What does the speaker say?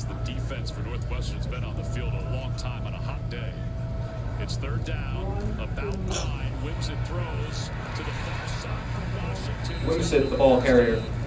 as the defense for Northwestern has been on the field a long time on a hot day. It's third down, about 9. Whips it, throws to the far side for Washington. Whips it, the ball carrier.